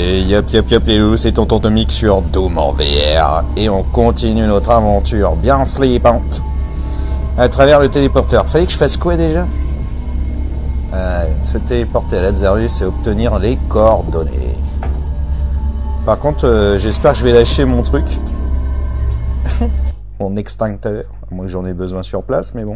Et yop c'est Tonton Tomic sur Doom en VR. Et on continue notre aventure bien flippante à travers le téléporteur. Fallait que je fasse quoi déjà? Se téléporter à Lazarus et obtenir les coordonnées. Par contre, j'espère que je vais lâcher mon truc. Mon extincteur. À moins que j'en ai besoin sur place, mais bon.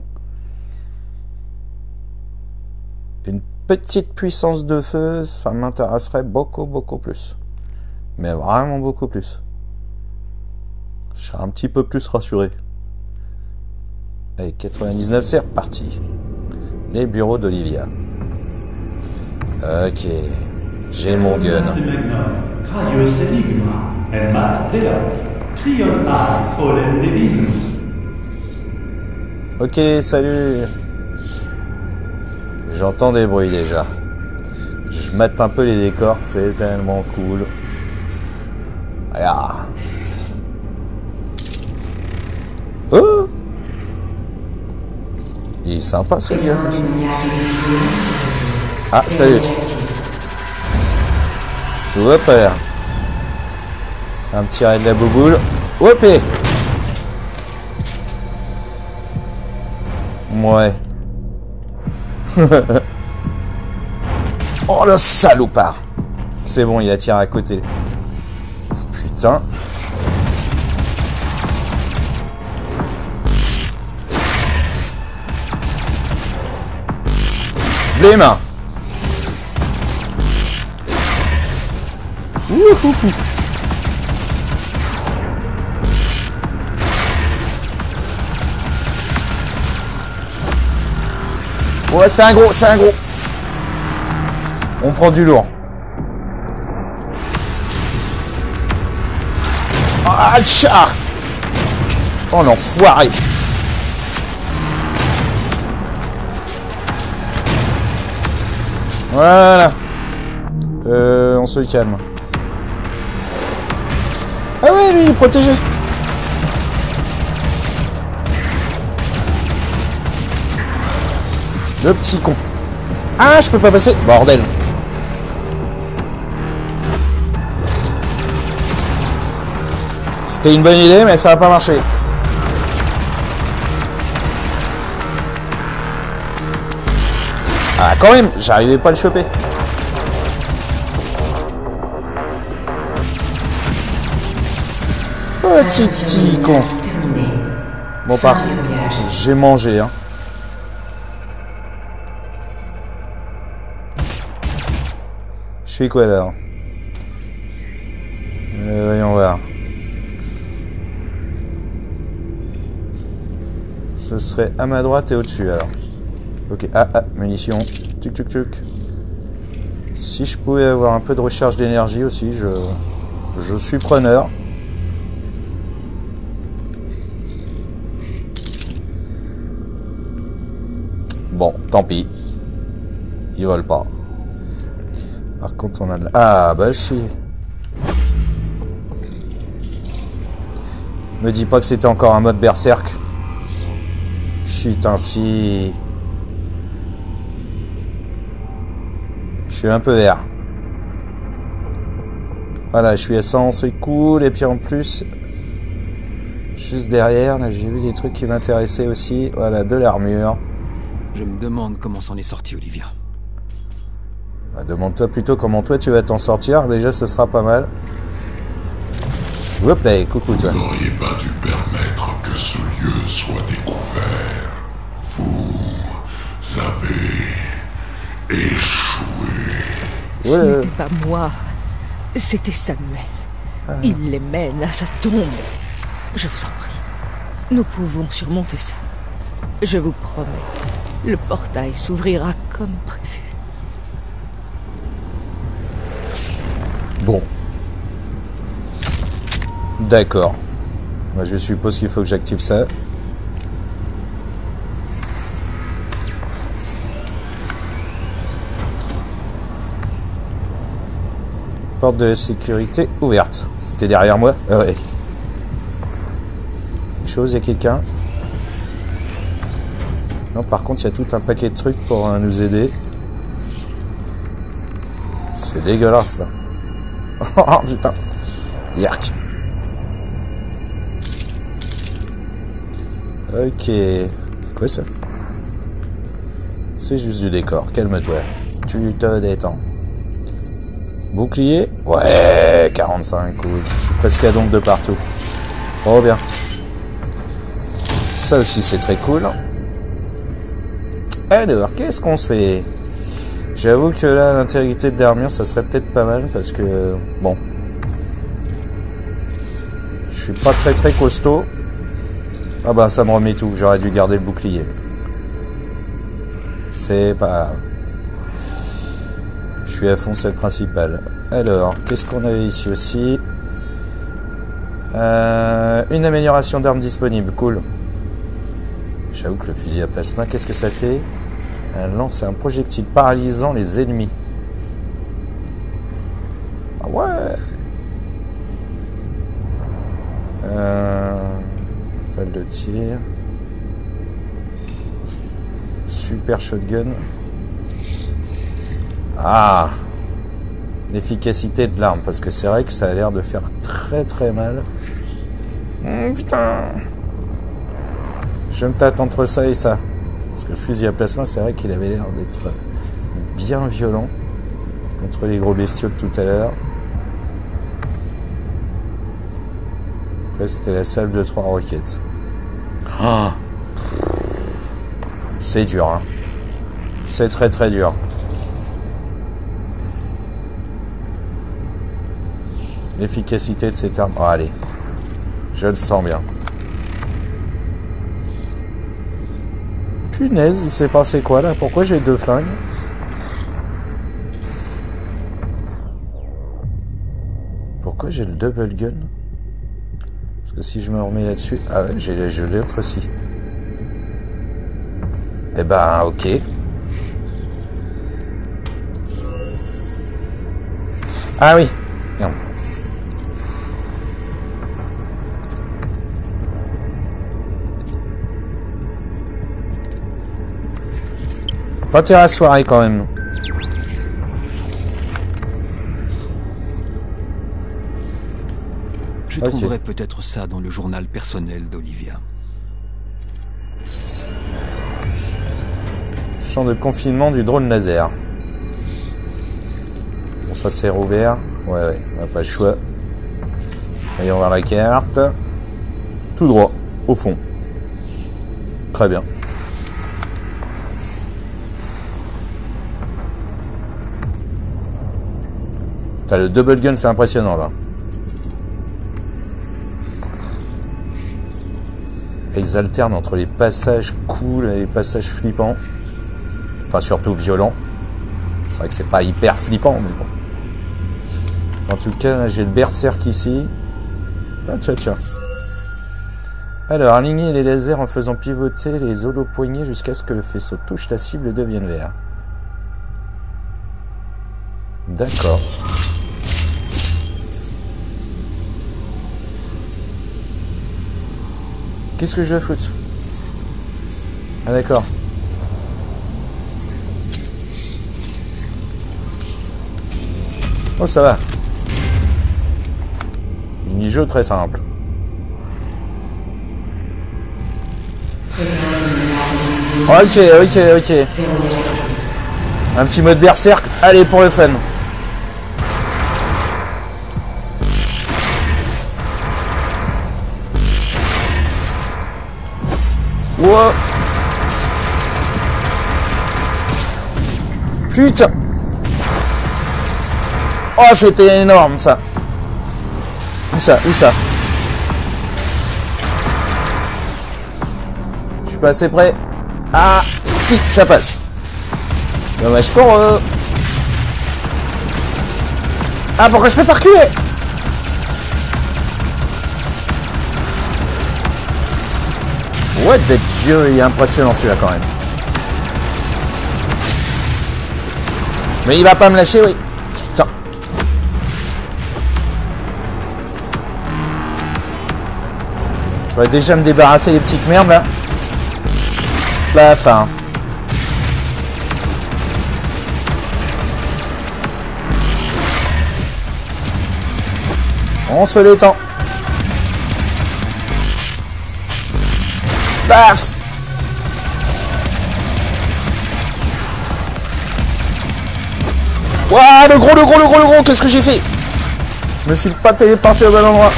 Une petite puissance de feu, ça m'intéresserait beaucoup plus. Mais vraiment beaucoup plus. Je serais un petit peu plus rassuré. Allez, 99, c'est reparti. Les bureaux d'Olivia. Ok. J'ai mon gun. Ok, salut. J'entends des bruits déjà. Je mate un peu les décors, c'est tellement cool. Voilà. Oh! Il est sympa ce gars. Ah, salut. Hop là. Un petit raid de la bouboule. Hop! Ouais. Oh le salopard! C'est bon, il a tiré à côté. Putain. Les mains. Wouhou. Ouais, c'est un gros, c'est un gros. On prend du lourd. Ah, tcha! Oh, l'enfoiré! Voilà. On se calme. Ah ouais, lui, il est protégé. Le petit con. Ah, je peux pas passer. Bordel. C'était une bonne idée, mais ça va pas marcher. Ah, quand même, j'arrivais pas à le choper. Petit con. Bon, par contre, j'ai mangé, hein. Je suis quoi là? Voyons voir. Ce serait à ma droite et au-dessus alors. Ok, munitions. Tuc tuc tuc. Si je pouvais avoir un peu de recharge d'énergie aussi, je suis preneur. Bon, tant pis. Ils veulent pas. Par contre, on a de la... Ah, bah si. Me dis pas que c'était encore un mode berserk. Putain, si... Je suis un peu vert. Voilà, je suis à 100, c'est cool. Et puis en plus, juste derrière, là, j'ai vu des trucs qui m'intéressaient aussi. Voilà, de l'armure. Je me demande comment s'en est sorti, Olivia. Bah, demande-toi plutôt comment toi tu vas t'en sortir. Déjà, ce sera pas mal. Hop là, coucou toi. Vous n'auriez pas dû permettre que ce lieu soit découvert. Vous avez échoué. Ce n'était pas moi, c'était Samuel. Il les mène à sa tombe. Je vous en prie, nous pouvons surmonter ça. Je vous promets, le portail s'ouvrira comme prévu. Bon. D'accord. Moi, je suppose qu'il faut que j'active ça. Porte de sécurité ouverte. C'était derrière moi? Ouais. Quelque chose, il y a quelqu'un? Non, par contre, il y a tout un paquet de trucs pour nous aider. C'est dégueulasse, là. Oh putain. Yark. Ok. Quoi ça? C'est juste du décor. Calme-toi. Tu te détends. Bouclier? Ouais, 45, cool. Je suis presque à dompe de partout. Trop bien. Ça aussi, c'est très cool. Alors, qu'est-ce qu'on se fait? J'avoue que là, l'intégrité de l'armure, ça serait peut-être pas mal parce que... Bon. Je suis pas très costaud. Ah bah, ça me remet tout. J'aurais dû garder le bouclier. C'est pas grave. Je suis à fond, c'est le principal. Alors, qu'est-ce qu'on avait ici aussi? Une amélioration d'armes disponible. Cool. J'avoue que le fusil à plasma, qu'est-ce que ça fait? Elle lance un projectile paralysant les ennemis. Ah ouais. Falle de tir. Super shotgun. Ah. L'efficacité de l'arme, parce que c'est vrai que ça a l'air de faire très mal. Putain. Je me tâte entre ça et ça. Parce que le fusil à plasma, c'est vrai qu'il avait l'air d'être bien violent contre les gros bestiaux de tout à l'heure. Là, c'était la salve de 3 roquettes. Oh. C'est dur, hein. C'est très dur. L'efficacité de cette arme. Oh, allez. Je le sens bien. Punaise, il s'est passé quoi là? Pourquoi j'ai 2 flingues? Pourquoi j'ai le double gun? Parce que si je me remets là-dessus... Ah ouais, j'ai l'autre aussi. Eh ben, ok. Ah oui. Merde. Pas tirer la soirée quand même. Je trouverai peut-être ça dans le journal personnel d'Olivia. Champ de confinement du drone laser. Bon, ça c'est rouvert. Ouais, on n'a pas le choix. Voyons voir la carte. Tout droit, au fond. Très bien. T'as le double gun, c'est impressionnant là. Et ils alternent entre les passages cool et les passages flippants. Enfin, surtout violents. C'est vrai que c'est pas hyper flippant, mais bon. En tout cas, là, j'ai le berserk ici. Ah, tiens. Alors, aligner les lasers en faisant pivoter les holopoignées jusqu'à ce que le faisceau touche la cible et devienne vert. D'accord. Qu'est-ce que je dois foutre? Ah d'accord. Oh ça va. Mini-jeu très simple. Ok. Un petit mode berserk. Allez pour le fun. Wow. Putain. Oh, c'était énorme, ça. Où ça? Je suis pas assez près. Ah, si, ça passe. Dommage pour eux. Ah, pourquoi je peux pas reculer? Ouais, d'être jeu, il est impressionnant celui-là quand même. Mais il va pas me lâcher, oui. Putain. Je vais déjà me débarrasser des petites merdes là. La fin. On se détend. Paf. Ouah, le gros, qu'est-ce que j'ai fait? Je me suis pas téléporté au bon endroit.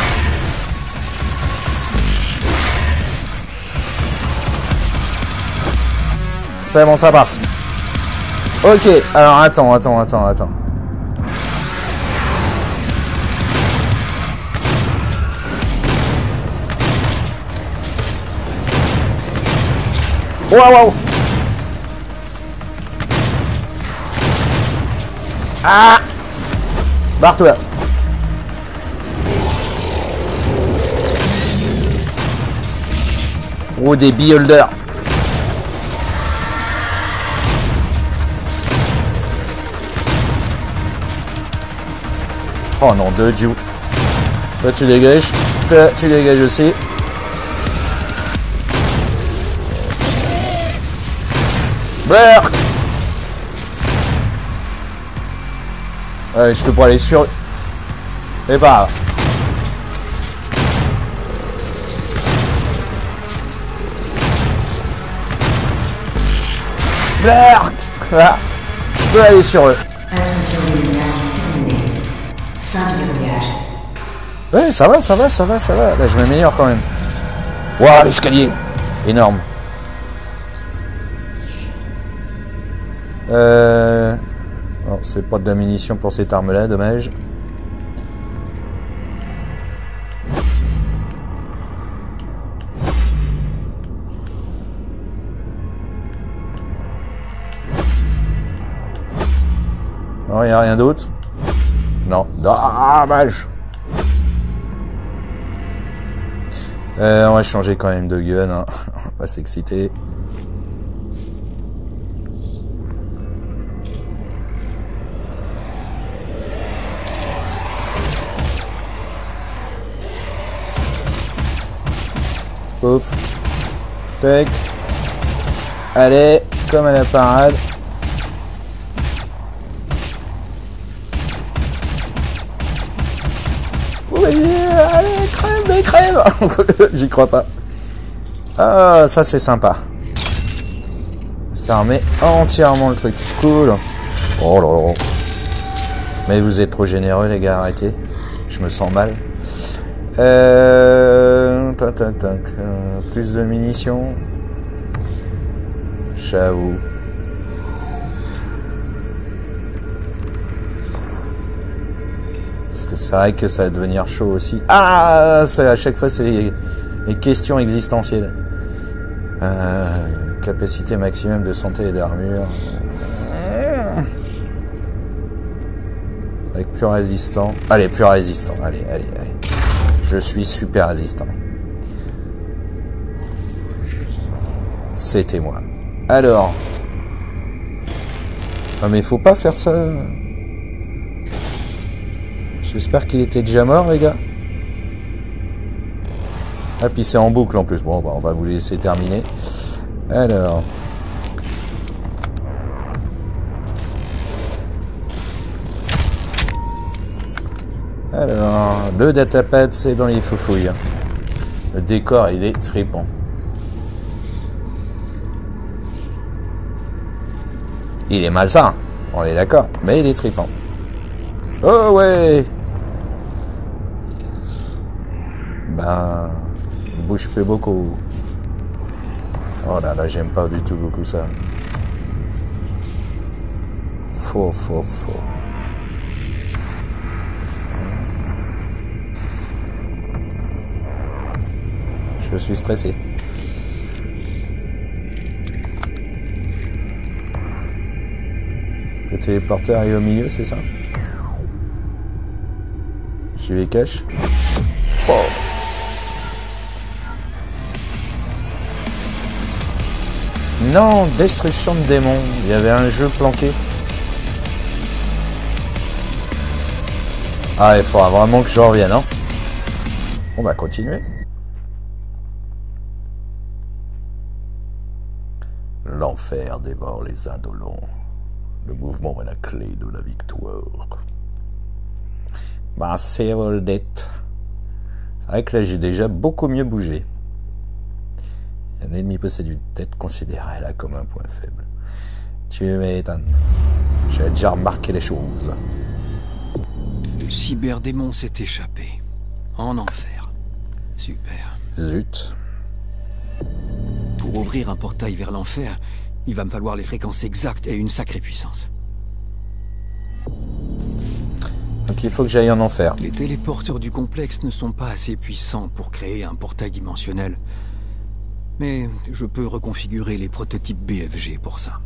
C'est bon, ça passe. Ok, alors attends. Waouh. Ah. Barre-toi. Oh, des beholders. Oh non, de Dieu. Toi, tu dégages. Toi, tu dégages aussi. Berk. Ouais, je peux pas aller sur... Et pas. Berk. Voilà. Je peux aller sur eux. Ouais, ça va. Là, je m'améliore quand même. Waouh, l'escalier. Énorme. Non, c'est pas de la munition pour cette arme-là, dommage. Non, il n'y a rien d'autre. Non, dommage. On va changer quand même de gun, hein. On va pas s'exciter. Ouf. Tac. Allez, comme à la parade. Allez, crève. J'y crois pas. Ah, ça c'est sympa. Ça remet entièrement le truc. Cool. Oh là là. Mais vous êtes trop généreux les gars, arrêtez. Je me sens mal. Plus de munitions. J'avoue. Parce que c'est vrai que ça va devenir chaud aussi. Ah, à chaque fois c'est les questions existentielles. Capacité maximum de santé et d'armure. Avec plus résistant. Allez, plus résistant. Allez. Je suis super résistant. C'était moi. Alors. Ah mais faut pas faire ça. J'espère qu'il était déjà mort les gars. Ah puis c'est en boucle en plus. Bon bah on va vous laisser terminer. Alors. Alors, le datapad, c'est dans les foufouilles. Le décor, il est tripant. Il est malsain, on est d'accord, mais il est tripant. Oh ouais. Ben, il bouge plus beaucoup. Oh là là, j'aime pas du tout beaucoup ça. Faux. Je suis stressé. Le téléporteur est au milieu, c'est ça? J'y vais cache. Oh. Non, destruction de démons. Il y avait un jeu planqué. Ah, il faudra vraiment que je revienne, hein. On va continuer. L'enfer dévore les indolents. Le mouvement est la clé de la victoire. Bah, c'est Voldet. vrai que là j'ai déjà beaucoup mieux bougé. Un ennemi possède une tête considérée là comme un point faible. Tu m'étonnes. J'ai déjà remarqué les choses. Le cyberdémon s'est échappé. En enfer. Super. Zut. Pour ouvrir un portail vers l'enfer, il va me falloir les fréquences exactes et une sacrée puissance. Donc il faut que j'aille en enfer. Les téléporteurs du complexe ne sont pas assez puissants pour créer un portail dimensionnel. Mais je peux reconfigurer les prototypes BFG pour ça.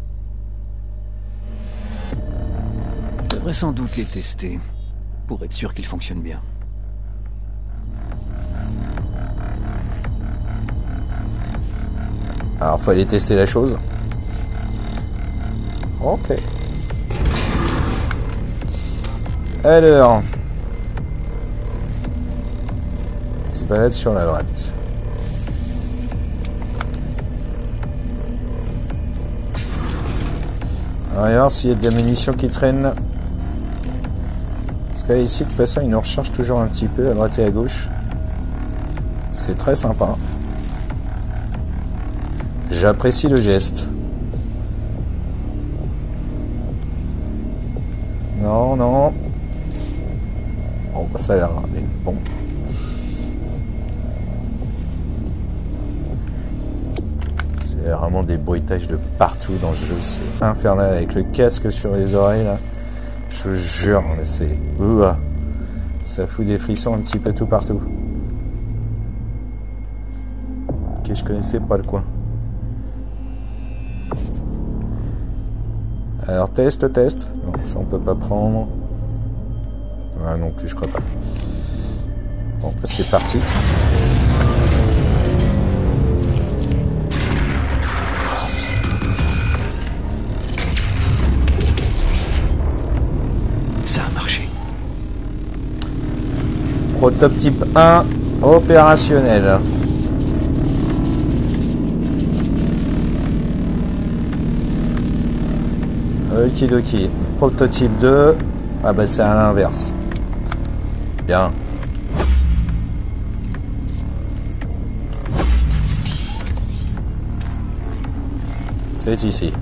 Je devrais sans doute les tester, pour être sûr qu'ils fonctionnent bien. Alors faut aller tester la chose. Ok. Alors. On se balade sur la droite. On va voir s'il y a des munitions qui traînent. Parce qu'ici, de toute façon, ils nous rechargent toujours un petit peu à droite et à gauche. C'est très sympa. J'apprécie le geste. Non, non. Bon, ça a l'air d'être bon. C'est vraiment des bruitages de partout dans le jeu. C'est infernal avec le casque sur les oreilles là. Je vous jure, mais c'est... Ça fout des frissons un petit peu tout partout. Ok, je connaissais pas le coin. Alors test. Non, ça on peut pas prendre. Ah non plus, je crois pas. Bon, bah, c'est parti. Ça a marché. Prototype 1 opérationnel. Okidoki. Prototype 2. Ah bah c'est à l'inverse. Bien. C'est ici.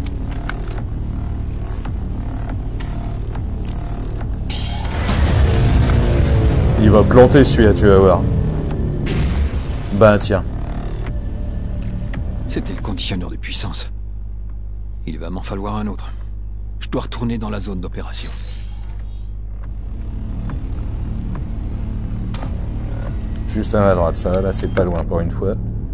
Il va planter celui-là, tu vas voir. Ben tiens. C'était le conditionneur de puissance. Il va m'en falloir un autre. Je dois retourner dans la zone d'opération. Juste à ma droite, ça va, là c'est pas loin pour une fois.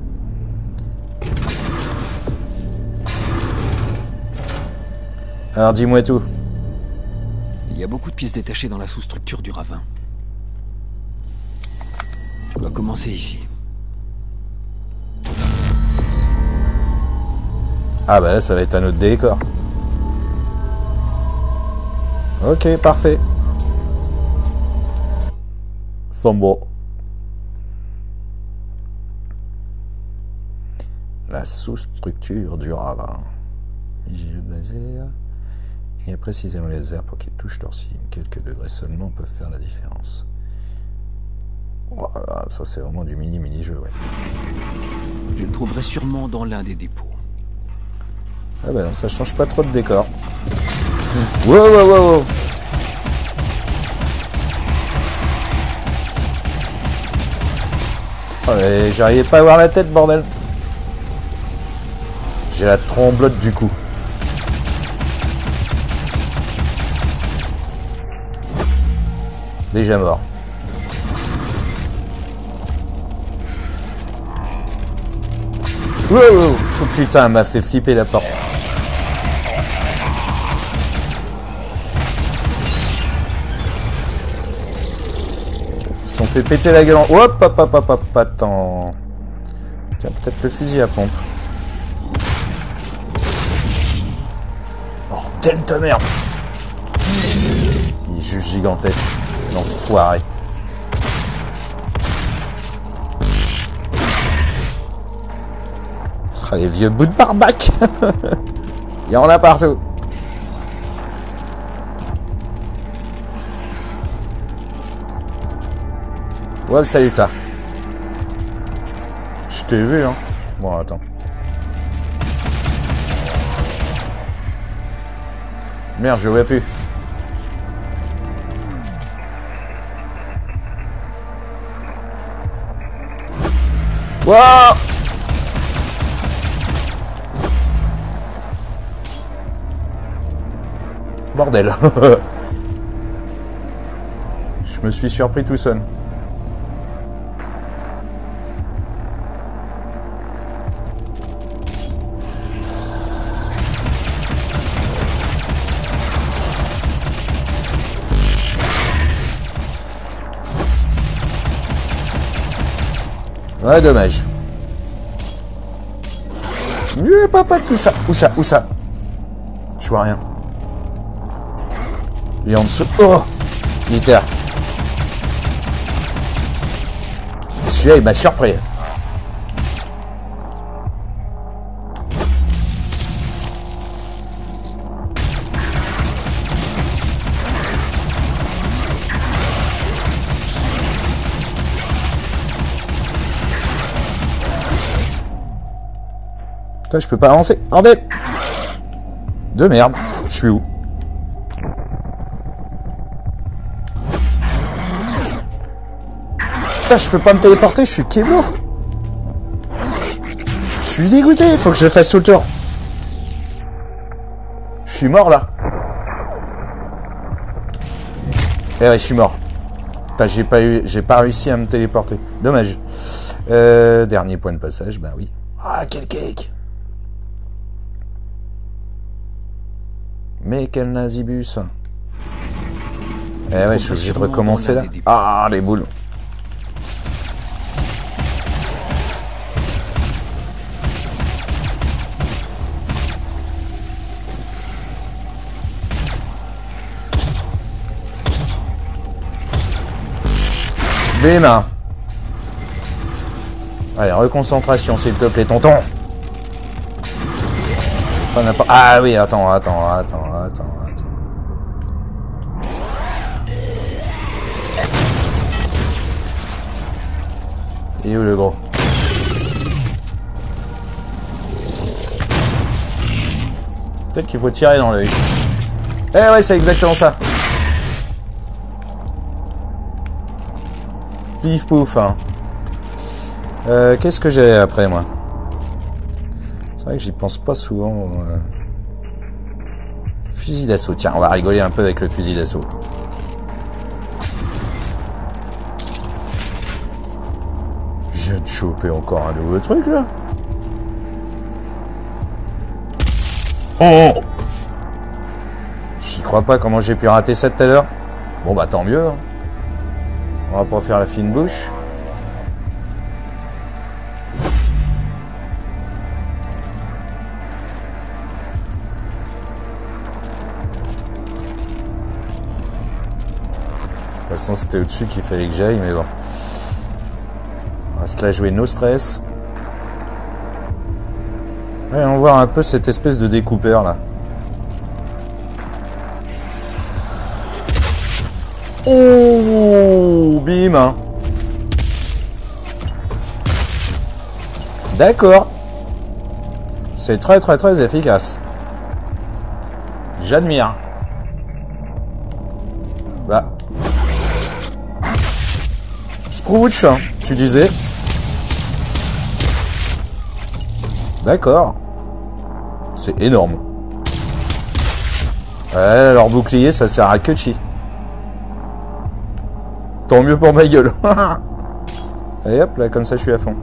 Alors dis-moi tout. Il y a beaucoup de pièces détachées dans la sous-structure du ravin. Je dois commencer ici. Ah bah là ça va être un autre décor. Ok, parfait. Sombre. La sous-structure du ravin. Vigiles de laser. Il y a précisément les lasers pour qu'ils touchent leur cible. Quelques degrés seulement peuvent faire la différence. Voilà, ça c'est vraiment du mini-jeu, ouais. Je le trouverai sûrement dans l'un des dépôts. Ah bah non, ça change pas trop de décor. Wow. Oh, j'arrivais pas à voir la tête, bordel. J'ai la tremblote du coup. Déjà mort. Wow, oh putain, elle m'a fait flipper la porte. Ils se sont fait péter la gueule en... Hop, attends. Tiens, peut-être le fusil à pompe. Bordel de merde. Il est juste gigantesque. L'enfoiré. Ah, les vieux bouts de barbac. Il y en a partout. Ouais, salut, t'as. t'ai vu, hein. Bon, attends. Merde, je le vois plus. Wouah! Bordel. Je me suis surpris tout seul. Ouais, dommage. Pas tout ça. Où ça? Où ça? Je vois rien. Et en dessous. Oh! Il était là. Celui-là, il m'a surpris. Putain, je peux pas avancer. Bordel! De merde. Je suis où? Putain, je peux pas me téléporter, je suis Keblo. Je suis dégoûté, il faut que je fasse tout le tour. Je suis mort là. Eh ouais, je suis mort. Putain, j'ai pas réussi à me téléporter. Dommage. Dernier point de passage, bah oui. Ah, quel cake. Mais quel nazibus. Eh ouais, je suis obligé de recommencer là. Ah, les boules. Bim. Allez, reconcentration, s'il te plaît, tonton. Ah oui, attends. Et où le gros? Peut-être qu'il faut tirer dans l'œil. Eh ouais, c'est exactement ça. Pif pouf, hein. Qu'est-ce que j'ai après, moi? C'est vrai que j'y pense pas souvent. Fusil d'assaut. Tiens, on va rigoler un peu avec le fusil d'assaut. J'ai chopé encore un nouveau truc, là. Oh! J'y crois pas, comment j'ai pu rater ça tout à l'heure. Bon, bah tant mieux, hein. On va pas faire la fine bouche. De toute façon, c'était au-dessus qu'il fallait que j'aille, mais bon. On va se la jouer no stress. Allez, on va voir un peu cette espèce de découpeur là. Oh, bim. D'accord. C'est très efficace. J'admire. Bah. Scrooge, hein, tu disais. D'accord. C'est énorme. Ouais, leur bouclier, ça sert à que chi. Tant mieux pour ma gueule. Et hop, là, comme ça, je suis à fond.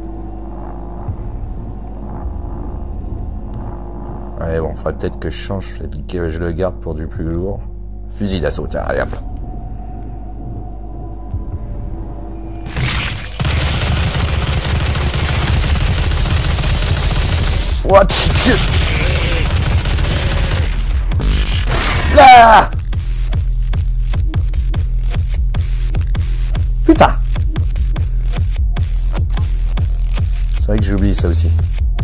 Allez, bon, faudrait peut-être que je change, que je le garde pour du plus lourd. Fusil d'assaut, tiens, allez, hop. Watch. Là. Putain. C'est vrai que j'oublie ça aussi.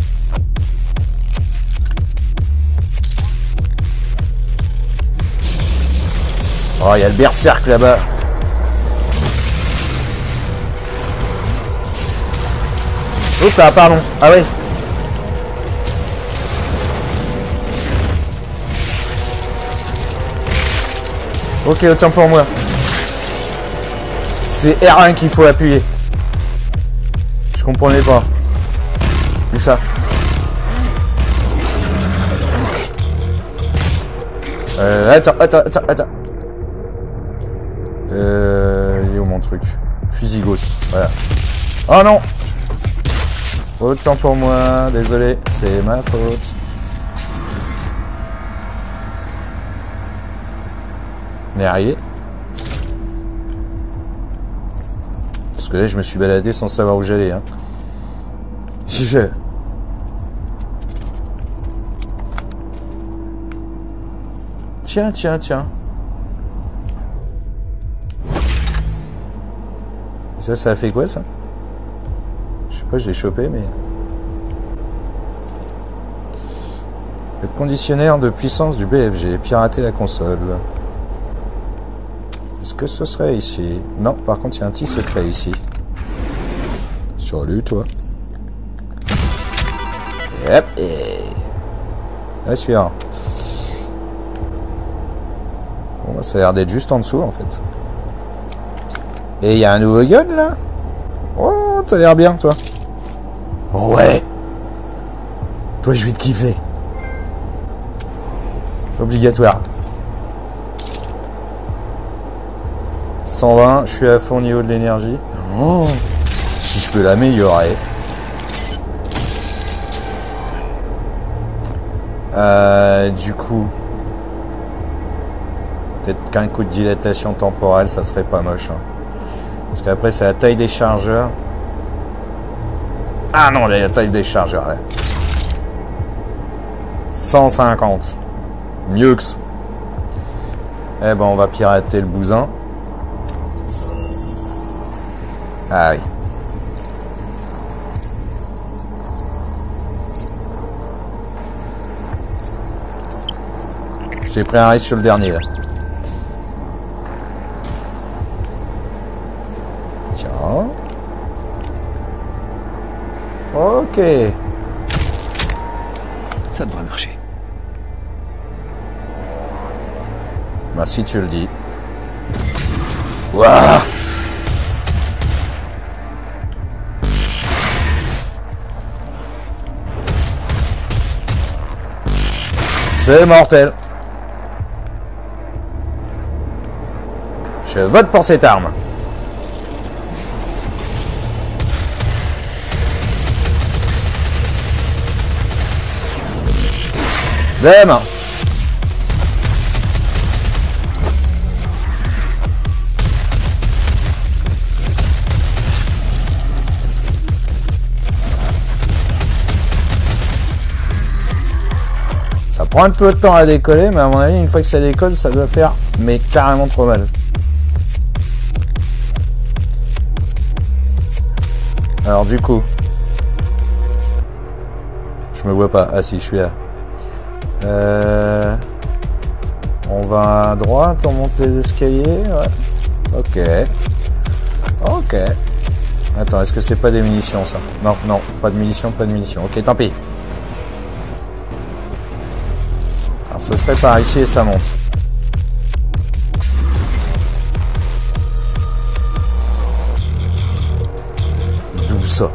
Oh, il y a le berserk là-bas. Oups là, pardon. Ah ouais. Ok, autant pour moi. C'est R1 qu'il faut appuyer. Je comprenais pas. Où ça? Attends. Il est où mon truc? Fusil gauche. Voilà. Oh non! Autant pour moi. Désolé, c'est ma faute. On est arrivé. Parce que là, je me suis baladé sans savoir où j'allais. Hein. Tiens. Et ça a fait quoi, ça? Je sais pas, je l'ai chopé, mais... Le conditionnaire de puissance du BFG. Pirater la console. Est-ce que ce serait ici? Non, par contre, il y a un petit secret ici. Salut, toi. Yep. Là, suivant. Bon, bah, ça a l'air d'être juste en dessous, en fait. Et il y a un nouveau gun, là? Oh, t'as l'air bien, toi. Ouais. Toi, je vais te kiffer. Obligatoire. 120, je suis à fond au niveau de l'énergie. Oh, si je peux l'améliorer. Du coup, peut-être qu'un coup de dilatation temporelle, ça serait pas moche. Hein. Parce qu'après, c'est la taille des chargeurs. Ah non, la taille des chargeurs, là. 150. Mieux que ça. Eh ben, on va pirater le bousin. Ah oui. J'ai pris un risque sur le dernier, là. Tiens. Ok. Ça devrait marcher. Bah si tu le dis. Ouah. C'est mortel. Je vote pour cette arme. Demain. Ça prend un peu de temps à décoller, mais à mon avis, une fois que ça décolle, ça doit faire mais carrément trop mal. Alors du coup, je me vois pas. Ah si, je suis là. On va à droite, on monte les escaliers. Ouais. Ok. Attends, est-ce que c'est pas des munitions ça? Non, pas de munitions, Ok, tant pis. Alors ce serait par ici et ça monte. D'où ça?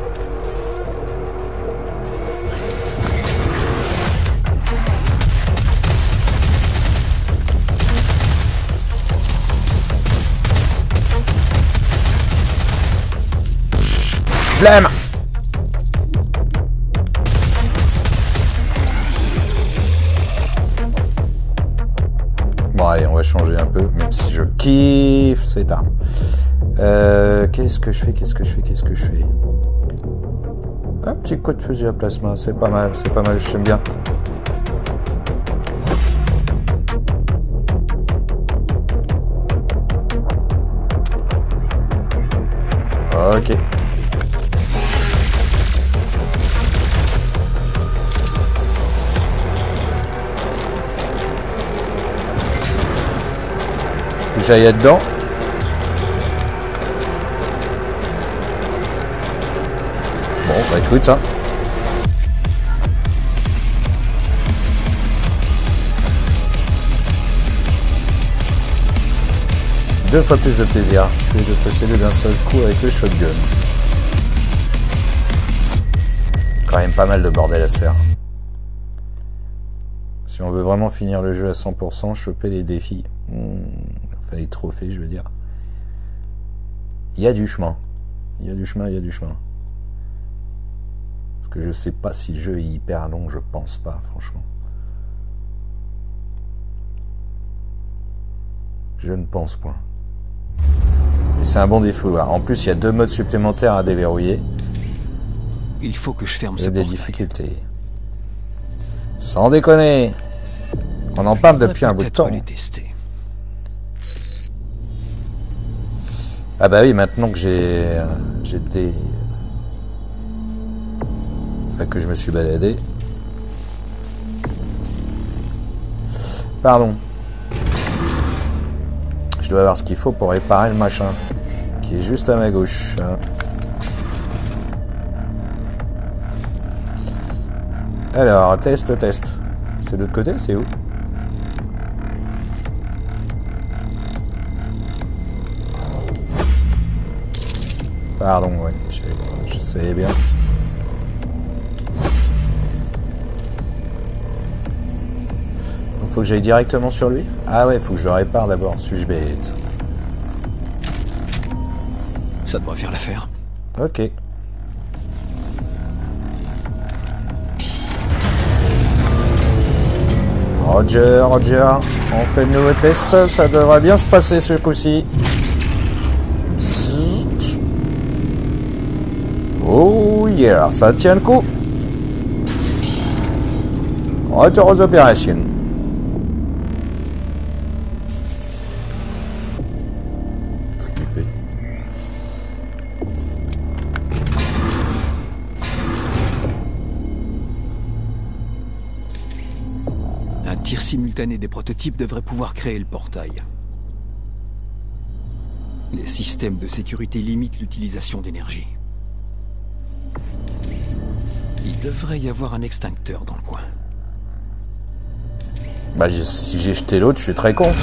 Blam! Bon allez, on va changer un peu, même si je kiffe cette arme. Qu'est-ce que je fais? Un petit coup de fusil à plasma, c'est pas mal, j'aime bien. Ok. Faut que j'aille là-dedans. Bon, Bah écoute ça. Deux fois plus de plaisir à tuer de posséder d'un seul coup avec le shotgun. Quand même pas mal de bordel à faire. Si on veut vraiment finir le jeu à 100%, choper les défis. Enfin les trophées je veux dire. Il y a du chemin. Il y a du chemin, il y a du chemin. Parce que je sais pas si le jeu est hyper long, je pense pas franchement. Je ne pense point. Et c'est un bon défouloir. En plus, il y a 2 modes supplémentaires à déverrouiller. Il faut que je ferme ce portail. Il y a des difficultés. Sans déconner. On en parle depuis un bout de temps. Ah bah oui, maintenant que j'ai des... Enfin, que je me suis baladé. Pardon. Je dois avoir ce qu'il faut pour réparer le machin. Qui est juste à ma gauche. Alors, test. C'est de l'autre côté, c'est où? Pardon, ouais, je savais bien. Donc, faut que j'aille directement sur lui? Ah ouais, faut que je le répare d'abord, suis-je bête? Ça devrait faire l'affaire. Ok. Roger, on fait le nouveau test, ça devrait bien se passer ce coup-ci. Oh yeah, ça tient le coup. Retour aux opérations. Flippé. Un tir simultané des prototypes devrait pouvoir créer le portail. Les systèmes de sécurité limitent l'utilisation d'énergie. Il devrait y avoir un extincteur dans le coin. Bah si j'ai jeté l'autre, je suis très con.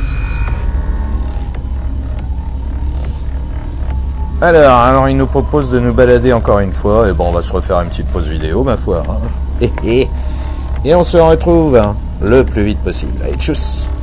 Alors il nous propose de nous balader encore une fois. Et bon, on va se refaire une petite pause vidéo, ma foi. Et on se retrouve le plus vite possible. Allez, tchuss!